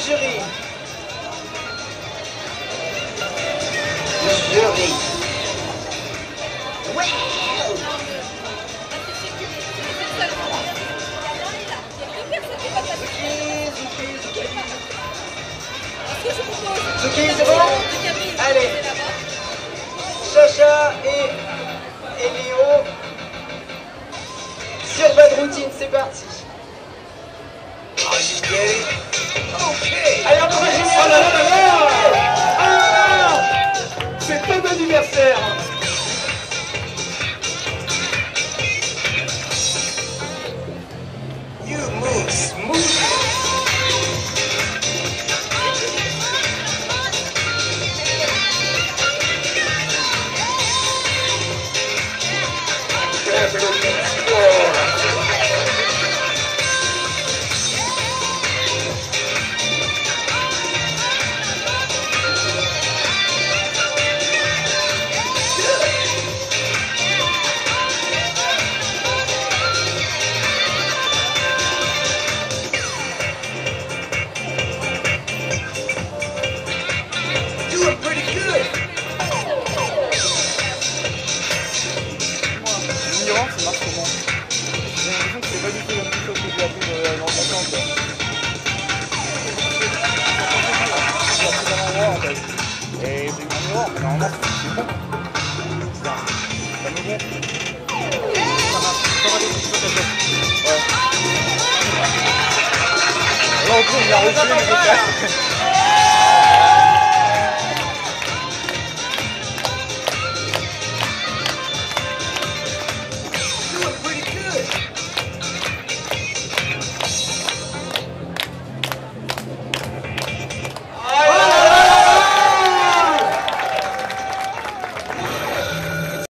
jury. Le jury. Ouais. Zuki, c'est bon? Allez. Chacha et Léo. Sur bonne routine, c'est parti. Allez, on va génial. Oh là là là là. Ah, c'est ton anniversaire. You move smooth. Ça marche comment? J'ai l'impression que c'est pas du tout la même chose que j'ai appris dans l'entraînement. J'ai appris d'un endroit en fait. Et c'est un endroit, mais normalement c'est bon. Ça me bon. Ça marche. Ça va aller, c'est pas ta tête. Ouais. Là on tourne, il y a reculé, mais c'est